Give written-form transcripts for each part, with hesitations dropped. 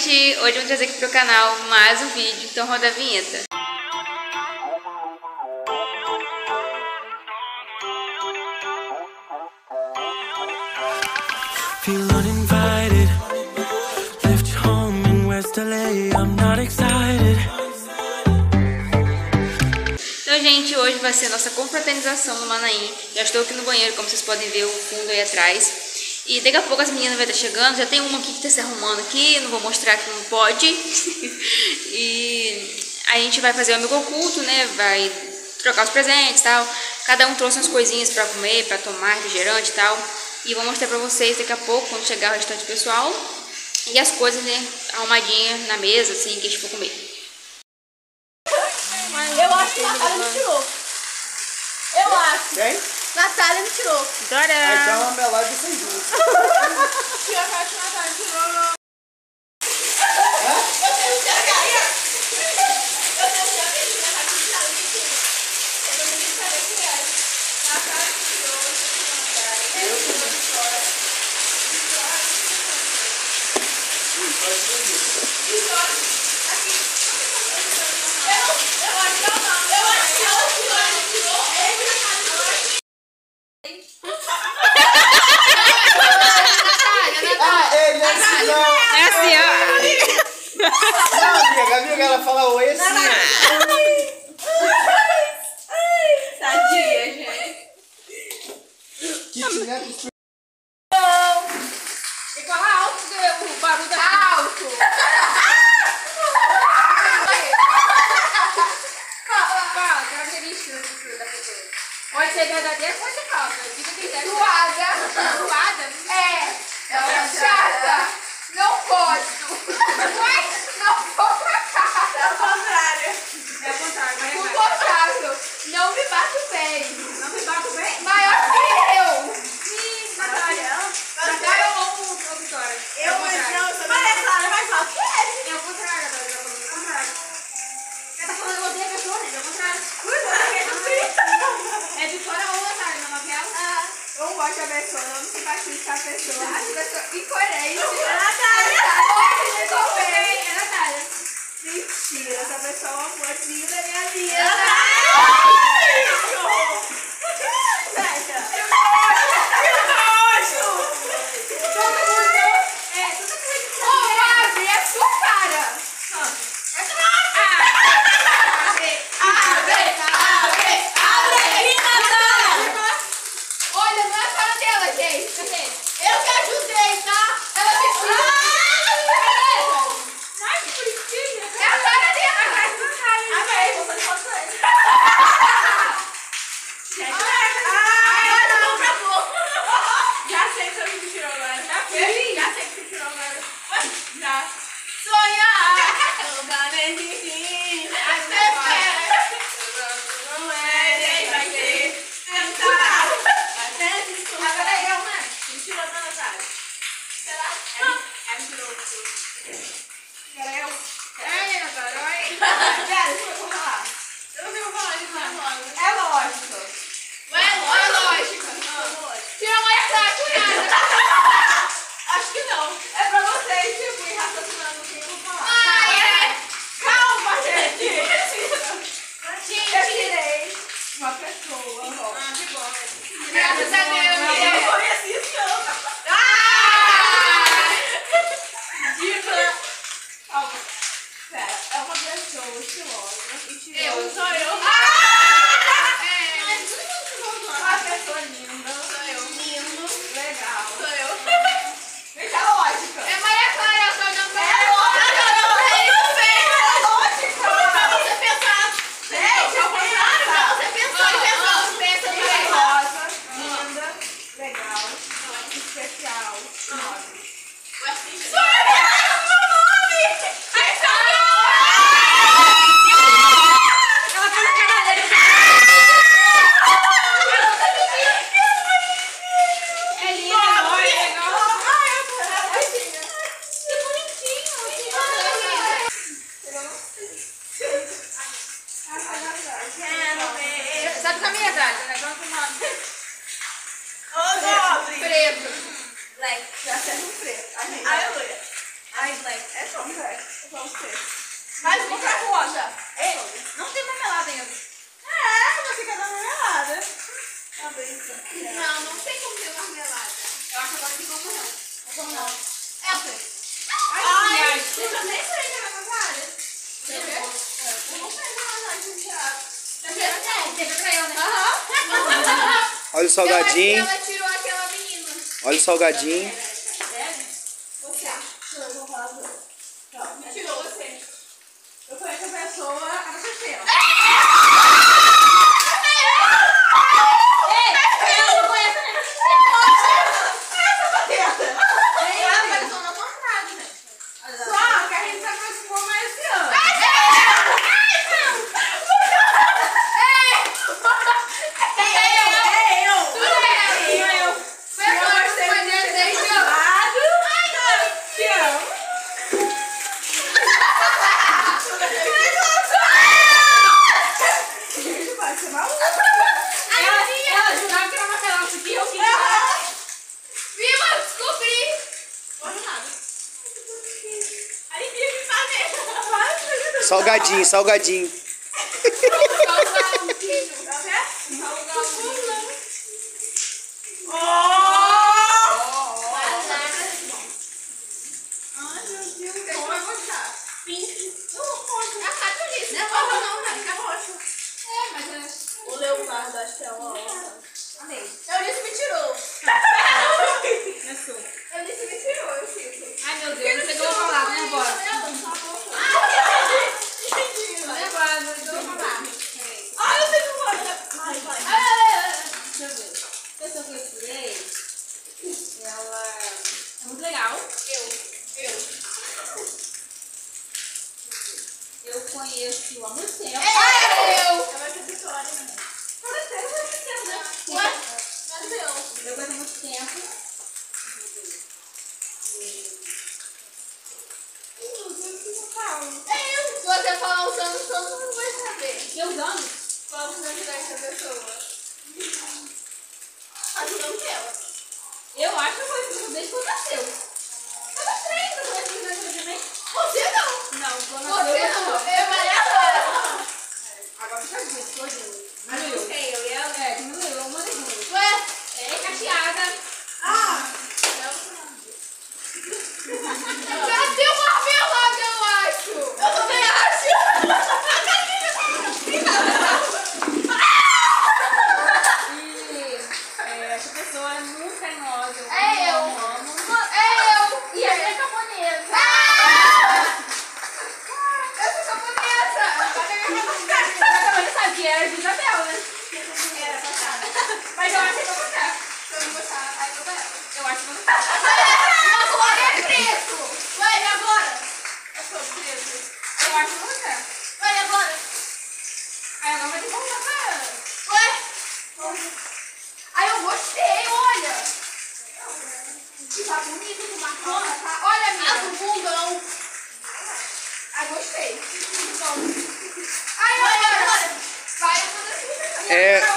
gente! Hoje eu vou trazer aqui pro canal mais um vídeo, então roda a vinheta. Feel uninvited, left home in West LA, I'm not excited. Então, gente, hoje vai ser a nossa confraternização no Manaim. Já estou aqui no banheiro, como vocês podem ver o fundo aí atrás. E daqui a pouco as meninas vão estar chegando. Já tem uma aqui que está se arrumando aqui, não vou mostrar que não pode. E a gente vai fazer o amigo oculto, né? Vai trocar os presentes e tal. Cada um trouxe umas coisinhas para comer, para tomar, refrigerante e tal. E vou mostrar pra vocês daqui a pouco, quando chegar o restante pessoal. E as coisas, né, arrumadinhas na mesa, assim, que a gente for comer. Eu acho que Natália me tirou. Eu acho. Quem? Natália me tirou. Dora! Aí dá uma melada de vocês duas. Tira a parte Natália me tirou. Eu tenho que tirar a carinha. Eu tenho que tirar a carinha. Natália me tirou. Eu tenho que saber quem é. Natália me tirou. Eu tirou de fora. Amiga, ela fala oi assim. Tadinha, gente. Que tiver que E fala alto, que o barulho tá alto. Fala, característica da pessoa. Pode ser verdadeira, pode ser falsa. Diga quem quiser. Zoada. Zoada? É. Ela é chata. Não gosto. Não vou pra casa. É o contrário. É o contrário. O contrário. Não me bato bem. Não me bato bem? Maior que eu. Sim, Natália. Natália ou Vitória? Eu, mas não. Mas é claro, é mais alto que ele. É o contrário, Natália. É o contrário. Você tá falando que eu odeio a pessoa, né? É o contrário. É Vitória ou Natália, na novela? Eu não gosto da pessoa, não me simpatizo com a pessoa. Acho a pessoa incoerente. É Natália. É Natália. Mentira, essa pessoa é uma amorzinho da minha vida. Sabe o caminho atrás? Ô, Nobre! Preto. Black. Já serve um preto. Aleluia. Ai, Black, é só você. Mais uma pra rosa. Ei, não tem marmelada ainda. Você quer dar marmelada. Tá bem, não, não tem como ter marmelada. Eu acho que agora tem como não. Como não? É, ok. Ai, deixa eu nem sair da marmelada. Quer ver? Eu vou pegar a marmelada. Teve pra eu, né? Olha o salgadinho. Ela tirou aquela menina. Olha o salgadinho. Você acha? Eu vou falar do... Não, me tirou você. Eu conheço a pessoa, a você. Só que a gente se aproximou mais esse ano. Ela jurava que era uma relaxa aqui, eu fiquei. Viva, descobri! Não nada. Aí tinha que fazer. Salgadinho, salgadinho. O leopardo, acho que é uma onça. Eunice me tirou. Eunice me tirou, eu sinto. Ai, meu Deus, não sei o que eu vou falar, né, agora? Ai, eu sei que eu vou falar. Deixa eu ver. A pessoa que eu tirei, ela é muito legal. Eu conheço há muito tempo. Ela vai ter vitória, né? Eu conheço há muito tempo. Se você falar os anos, todo mundo vai saber. Que os anos? Qual os anos dessa pessoa? Ajudando ela. Eu acho que eu conheço desde quando nasceu. Eu não sei, eu conheço também. Você não. Não, quando nasceu. Você não. Eu Maria. Agora fica junto, todinho. Mas eu sei, eu e ela. É, diminuiu, eu mandei junto. Ué? É cacheada. Já deu marmelada, eu acho. Eu também acho. E essa pessoa é muito carinhosa. Eu amo. E ela é japonesa. Eu sou japonesa. Eu sabia que era de Isabel, né? Era passada. Mas eu acho que eu vou gostar. Se eu não gostar, aí eu vou ela. Eu acho que eu vou gostar. Agora é preto. Ué, e agora? Eu sou preto. Eu acho que eu vou gostar. Ué, e agora? Aí agora vai ter que voltar pra ela. Ué? Aí eu gostei, olha. Que tá bonito, com marcona, tá? Olha, minha. Do bundão. Ai, gostei. Ai, agora. Vai, eu vou descer.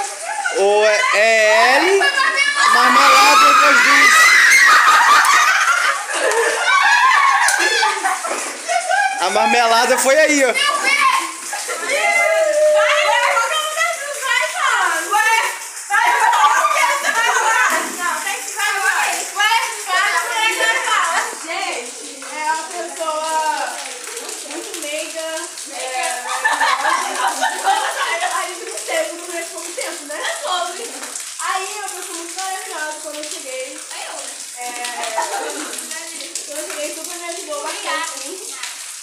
É L, marmelada entre as duas. A marmelada foi aí, ó. Aí eu fui muito maravilhosa quando eu cheguei. Quando eu cheguei, super me ajudou bastante.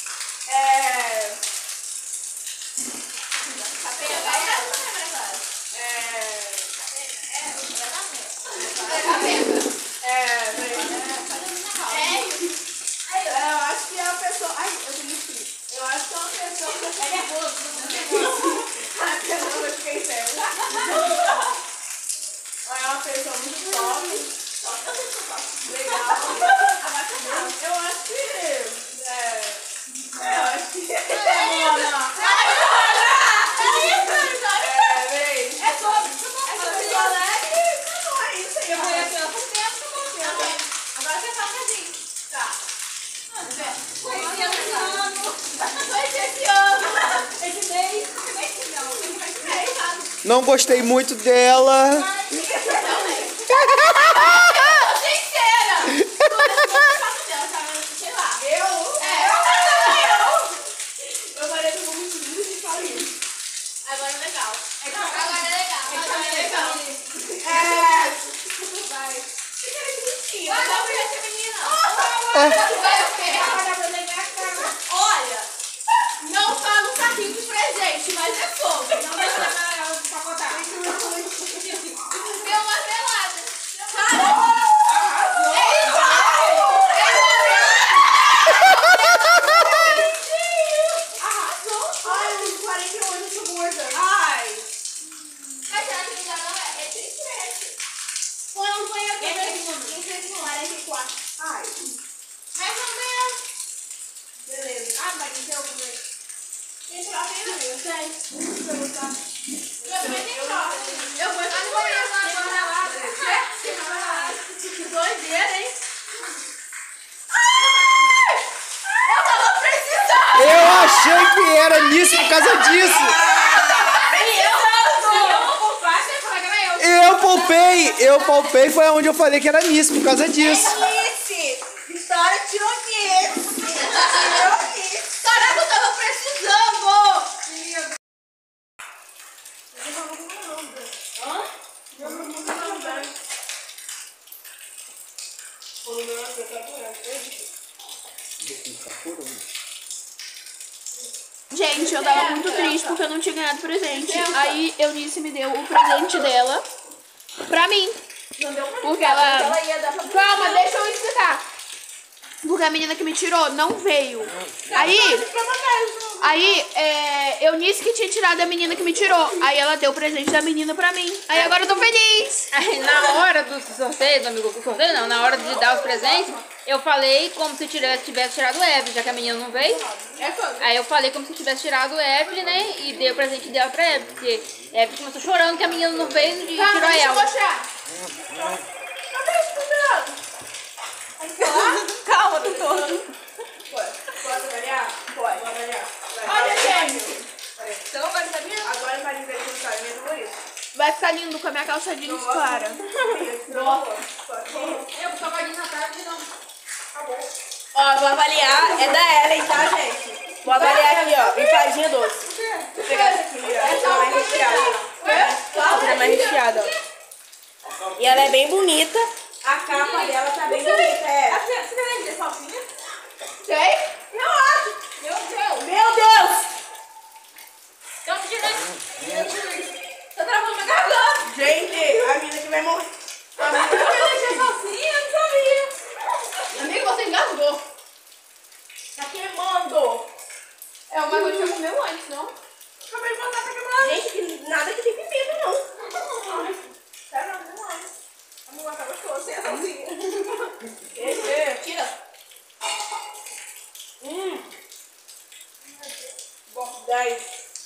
Eu acho que é uma pessoa. Ai, eu tenho que. Eu acho que é uma pessoa que é nervoso. Eu fiquei sério. É uma pessoa muito top. Legal. Eu acho que. Eu acho que. É sobre. Eu conheço ela por tempo, agora você fala um cadinho. Tá. Não gostei muito dela. Olha, não tá no carrinho de presente, mas é fogo. Não vai pacotar. Deu uma pelada. Arrasou. Ai, 48 eu sou gorda. Ai. Mas será que não é? É 37. Põe um banheiro aqui. 44. Ai. Mais ou menos. Beleza. Ah, mas não tem algum jeito. Tem próximo? Eu sei. Eu também tenho próximo. Eu vou estar no banheiro agora lá. Que doideira, hein? Ai! Eu tava precisando! Eu achei que era nisso por causa disso. Eu palpei, foi onde eu falei que era nisso por causa disso. História tirou nisso. Caraca, eu tava precisando! Gente, eu tava muito triste porque eu não tinha ganhado presente. Aí Eunice me deu o presente dela pra mim. Porque ela... Calma, deixa eu explicar. Porque a menina que me tirou não veio. Aí Eunice que tinha tirado a menina que me tirou. Aí ela deu o presente da menina pra mim. Aí agora eu tô feliz. Aí na hora do sorteio, do amigo do sorteio não, na hora de dar os presentes, eu falei como se tivesse tirado o Evelyn, já que a menina não veio. Aí eu falei como se tivesse tirado o Evelyn, né? E dei o presente dela pra Evelyn, porque Evelyn começou chorando que a menina não veio e tirou ela. Calma, tô todo. Pode avaliar? Pode avaliar. Olha, gente. Você não vai saber? Agora vai ver que não sabe, minha favorita. Vai ficar lindo com a minha calça jeans clara. Eu só vai na tarde não. Ó, vou avaliar. É da Ellen, tá, gente? Vou avaliar aqui, ó. Empadinha doce. Vou pegar essa aqui, ó. Essa é mais recheada. Essa é mais recheada, ó. E ela é bem bonita. A capa dela tá bem bonita, é. Você vai vender salsinha? Sei. Eu acho. Meu Deus. Meu Deus. Então, tirando. Tá travando minha garganta. Gente, a menina que vai morrer. A menina que vai deixar salsinha, eu não sabia. Amigo, você engasgou. Tá queimando. É, o bagulho já comeu antes, não? Acabei de botar pra queimar. Gente, que nada que tem pimenta, não. Sério, não é. Amor, tá gostoso, sem a salsinha. Tira. Bom, 10.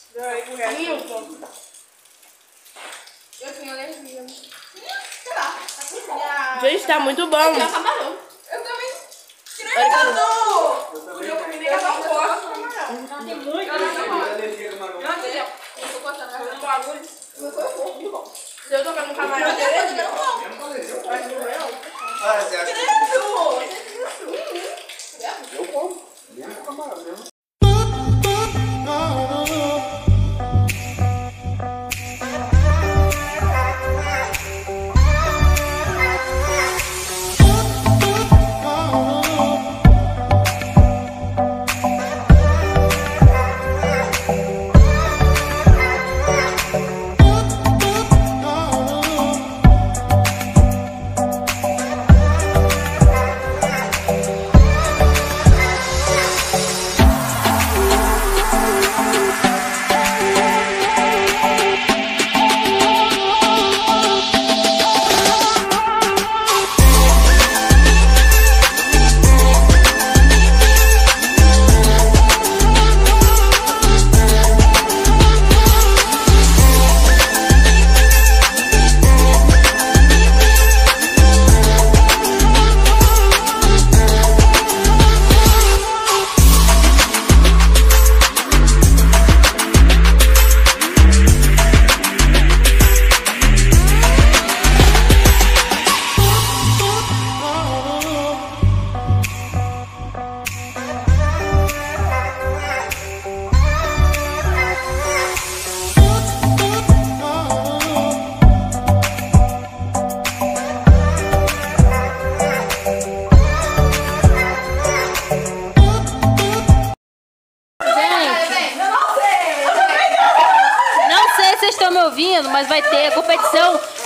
Eu tinha alergia. Sei lá. Gente, tá muito bom. Eu também. Tirei tudo. Eu comi nem camarão. Não tem muito. Eu tô gostando. Eu tô agulha. Eu tô bom. Se eu tocar no camarão, eu tô bom. Mas não é não. Ah, você acha Credo! eu como? Mesmo camarão mesmo.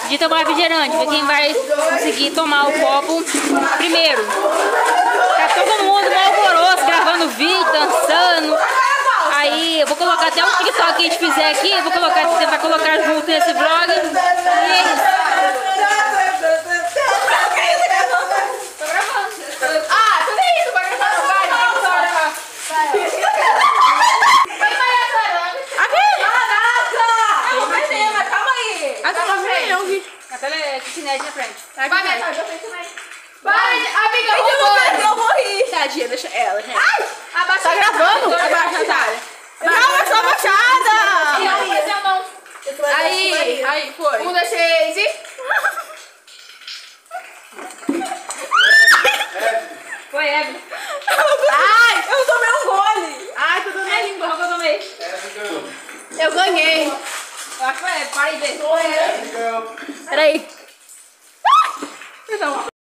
de tomar refrigerante. Ver quem vai conseguir tomar o copo primeiro. Tá todo mundo no alvoroço, gravando vídeo, dançando. Aí eu vou colocar até o TikTok que a gente fizer aqui, eu vou colocar, você vai colocar junto nesse vlog. E é isso. Tô gravando. Ah, tudo isso, vai gravar no vai, vai, aqui! Mas calma aí! A tela é kitnet na frente. Vai, amiga, Eu morri. Tadinha, deixa ela, gente. abaixa. Tá gravando? Abaixa, Natália. Calma, só abaixada. Aí, foi. 1, 2, 3 e... Foi, Evelyn. Ai, eu tomei um gole. Ai, tô dando a língua. Qual que eu tomei? Eu ganhei. Eu acho que foi, para aí ver. Peraí.